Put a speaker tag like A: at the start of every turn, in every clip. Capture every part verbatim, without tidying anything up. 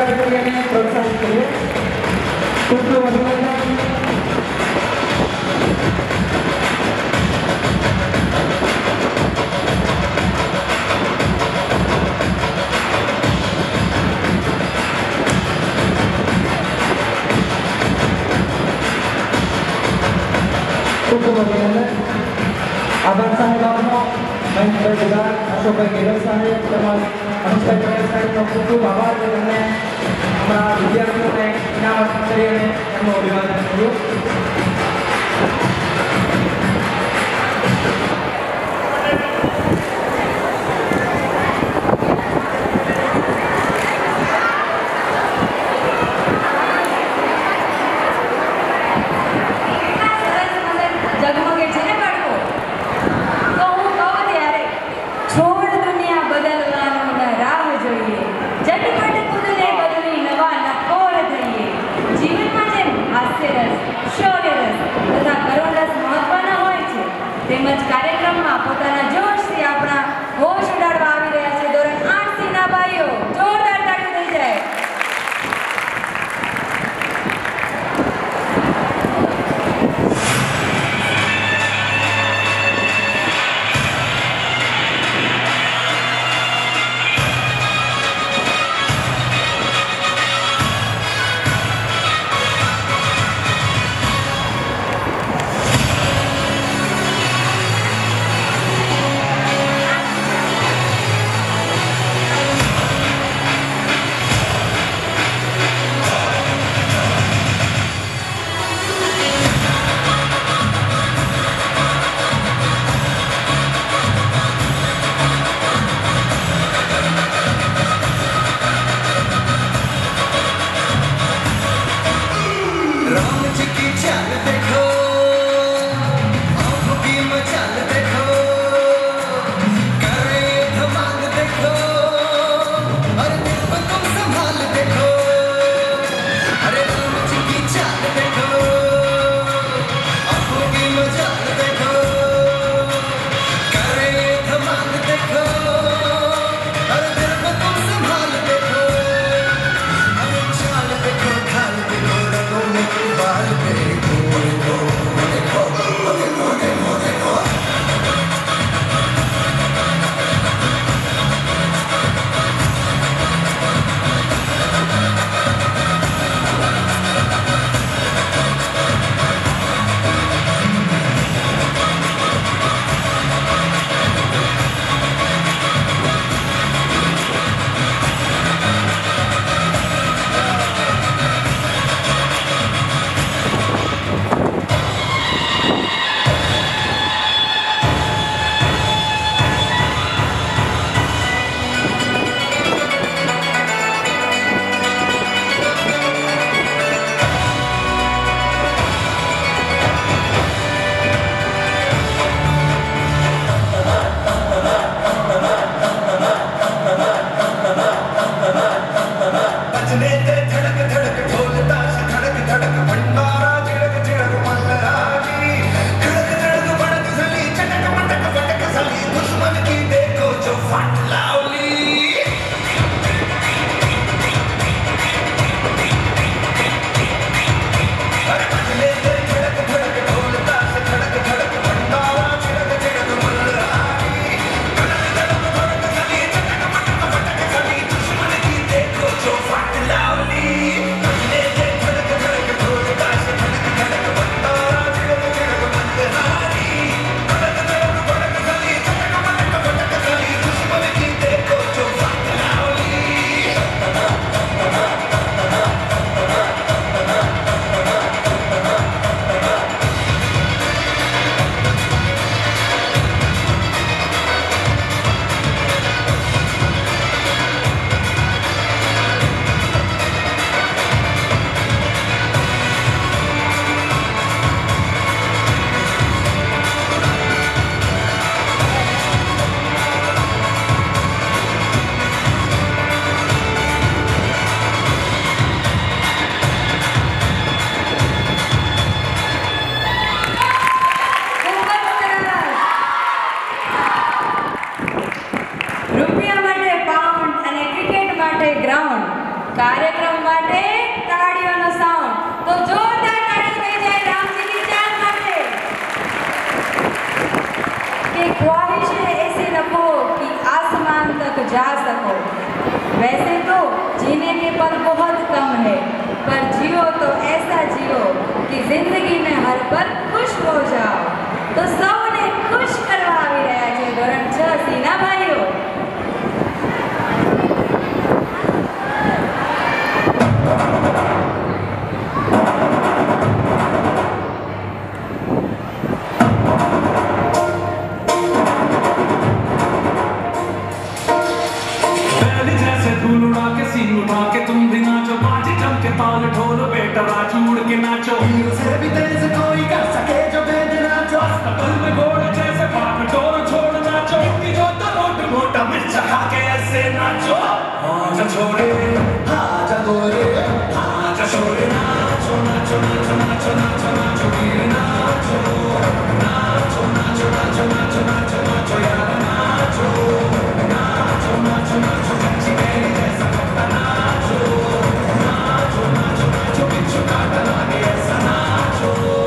A: Subscribe કરી અને પ્રોત્સાહિત કરીએ. ખૂબ ખૂબ અભિનંદન. ખૂબ ખૂબ અભિનંદન. આભાર સાહેબ આપનો. મહેશભાઈ જુગાર, અશોકભાઈ ગેહલોત સાહેબ તેમજ અનુષ્ભાઈ પટેલ સાહેબનો ખૂબ ખૂબ આભાર કે તેમને અમારા વિદ્યાર્થીઓને ઇનામ અર્પણ કરી અને એમનું અભિવાદન કર્યું.
B: શૌર્ય ख्वाहिश है ऐसी रखो कि आसमान तक जा सको। वैसे तो जीने के पल बहुत कम है, पर जियो तो ऐसा जियो कि जिंदगी में हर पल खुश हो जाओ। तो સૌને ખુશ કરવા આવી રહ્યા છે ધોરણ છ સીના ભાઈઓ।
C: ताल ढोल बेटा राजू उड़ के नाचो, हीरो से भी तेज कोई कर सके जो भेज नाचो। अस्पताल में घोड़े जैसे पाप डोर छोड़ नाचो, कि जो तो रोट मोटा मिर्च खा के ऐसे नाचो। हाँ जा छोरे हाँ जा गोरे हाँ जा छोरे नाचो नाचो नाचो नाचो नाचो नाचो वीर नाचो नाचो नाचो नाचो नाचो नाचो नाचो यार नाचो नाचो नाचो नाचो कच्ची मेरी जैसा करता नाचो नाचो नाचो नाचो बिच्छू काटा लागे ऐसा नाचो।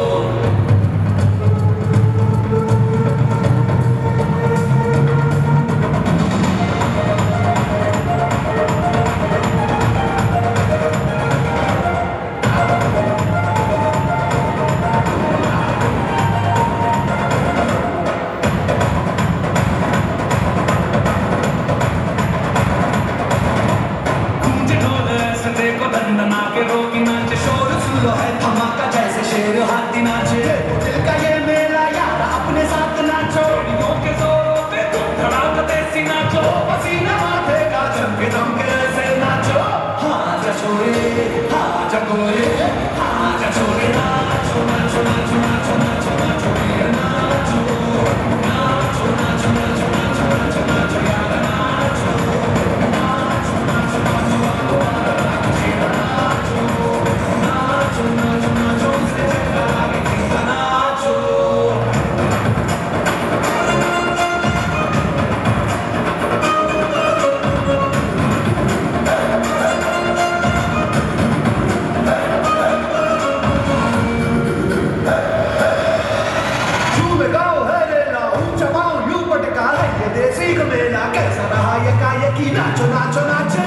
C: नाचो नाचो नाचो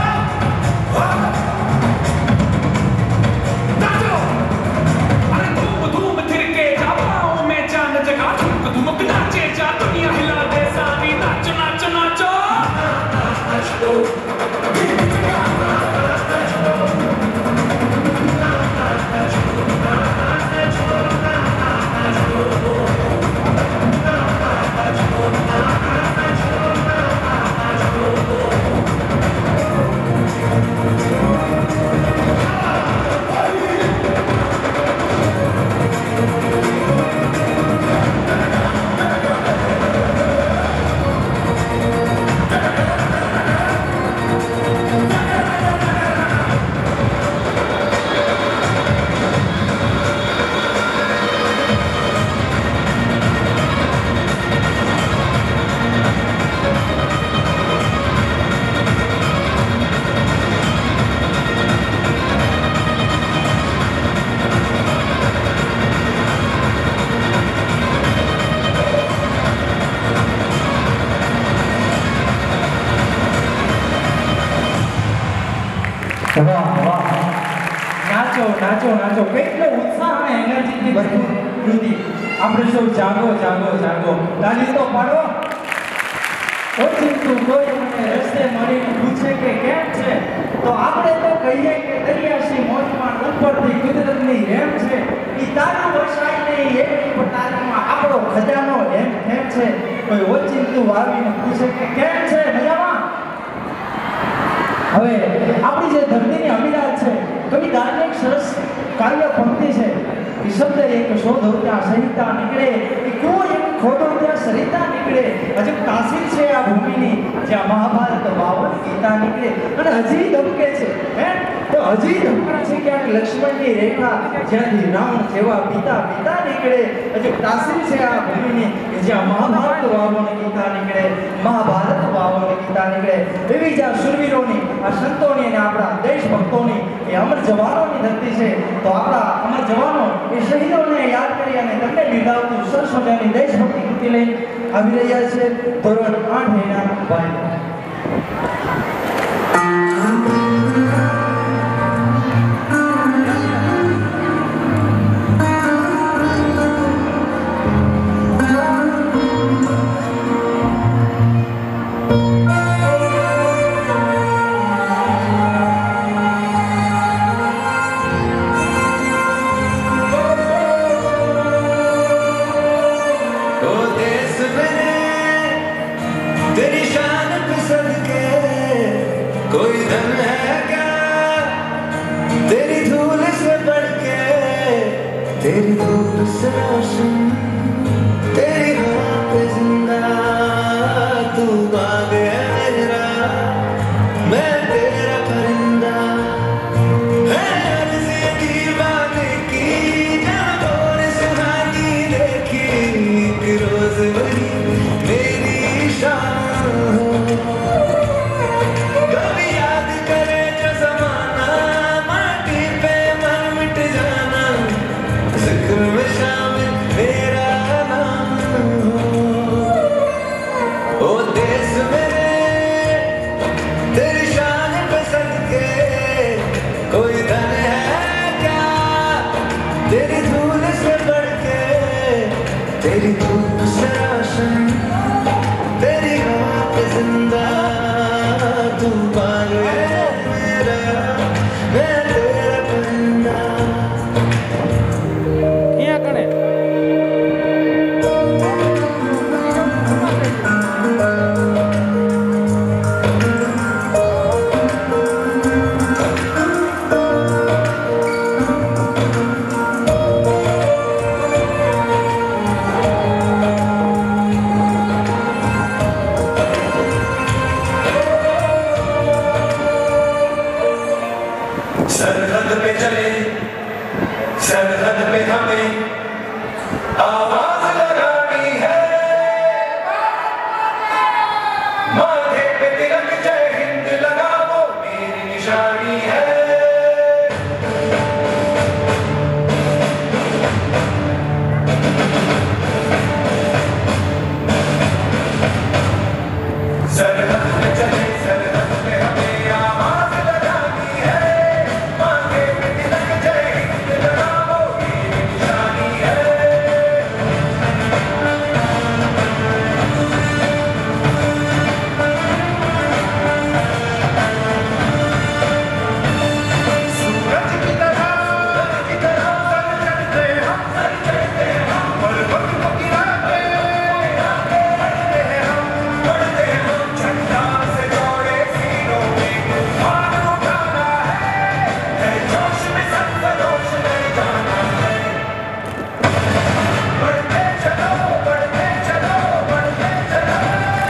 C: नाचो अरे धूम धूम थिरके जा पाँव में चांद जगा धुमक धुमक नाचे जा दुनिया हिला दे सारी नाचो नाचो नाचो नाचो
A: વાહ વાહ નાચો નાચો નાચો કેટલો ઉત્સાહ અને એનર્જીથી ભરપૂર કૃતિ આપણે સૌ જાગો જાગો જાગો તાળી તો પાડો ઓછીતું કોઈ મને રસ્તે મળીને પૂછે કે કેમ છે તો આપણે તો કહીએ કે દરિયાસી મોજમાં ઉપરથી કુદરતની રેમ છે ઈ તારું વસાય નહીં એકની પટારીમાં આપણો ખજાનો એમ કેમ છે કોઈ ઓછીતું આવીને પૂછે કે કેમ છે મજામાં હવે આપણી જે ધરતીની અમીરાત છે કવિ ધાર્મિક સરસ કાવ્ય પંક્તિ છે એ શબ્દ એક શોધો ત્યાં સહિતા નીકળે એ કોઈ એક ખોટો ત્યાં સરિતા નીકળે હજુ તાસીર છે આ ભૂમિની જ્યાં મહાભારત બાવન ગીતા નીકળે અને હજી ધમકે છે હે તો હજી તમારા છે ક્યાંક લક્ષ્મણની રેખા જ્યાંથી રાવણ જેવા પિતા પિતા નીકળે હજુ તાસીર છે આ ભૂમિની કે જ્યાં મહાભારત વાવોની ગીતા નીકળે મહાભારત વાવોની ગીતા નીકળે એવી જ આ શૂરવીરોની આ સંતોની અને આપણા દેશભક્તોની એ અમર જવાનોની ધરતી છે તો આપણા અમર જવાનો એ શહીદોને યાદ કરી અને તેમને બિરદાવતું સરસ મજાની દેશભક્તિ કૃતિ લઈને આવી રહ્યા છે ધોરણ આઠ એના ભાઈ
C: कोई धन है क्या तेरी धूल से बढ़ के तेरी धूप से रोशन तेरी हवा पे जिंदा तू बाग है मेरा मैं तेरा परिंदा है अर्ज़ दीवाने की जहाँ और सुहानी देखी एक रोज बनी मेरी शान हो कोई धन है क्या तेरी धूल से बढ़ के तेरी धूप से रोशन तेरी हवा पे जिंदा तू बाग है मेरा मैं तेरा परिंदा
A: क्या करे
C: सरहद पे चले सरहद पे हमें आवाज लगानी है माथे पे तिलक जय हिंद लगा वो मेरी निशानी है सरहद पे चले सरहद पे हमें आवाज लगानी है माथे पे तिलक जय हिंद लगा वो मेरी निशानी है सूरज की तरह सूरज की तरह सर चढ़ते हम सर चढ़ते हम पर्वत को गिराते बढ़ते हैं हम बढ़ते हम झंडा से जोड़े सीनों में तूफान उठाना है है जोश में सरफरोश ले जाना है बढ़ते चलो बढ़ते चलो बढ़ते चलो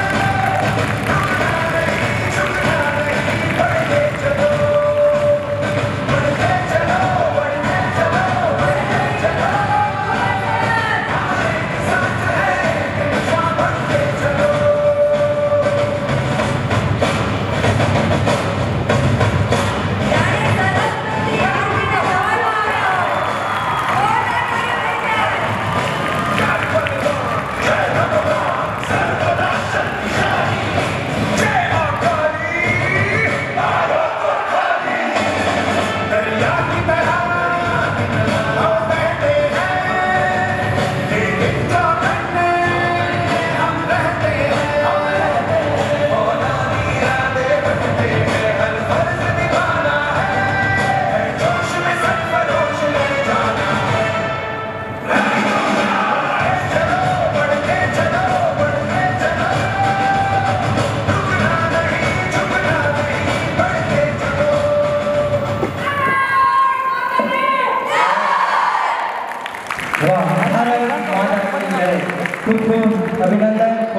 C: झुकना नहीं झुकना नहीं बढ़ते चलो बढ़ते चलो बढ़ते चलो बढ़ते चलो साथ है बढ़ते चलो
B: यानी सरस्वती आरती का सवाल आ रहा है और
C: जय भगवान सर्वदा शक्तिशाली जय मां काली भारत खाली दरिया की तरह हम बहते हैं लेकिन उत्तराखंड में हम रहते हैं मौलानी इरादे बनते हैं हर फर्ज निभाना है है जोश में सरफरोश ले जाना है चलो बढ़ते चलो बढ़ते चलो रुकना नहीं झुकना नहीं बढ़ते चलो
A: वाह हमारा माता की जय खूब खूब अभिनंदन।